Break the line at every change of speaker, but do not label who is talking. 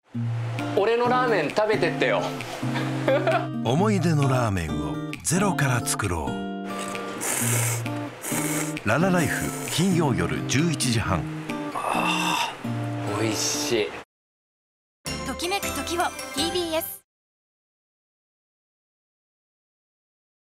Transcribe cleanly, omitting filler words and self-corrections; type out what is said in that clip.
俺のラーメン食べてってよ。
思い出のラーメンをゼロから作ろう。ララライフ金曜夜11時半。
美味しい。
ときめく時を TBS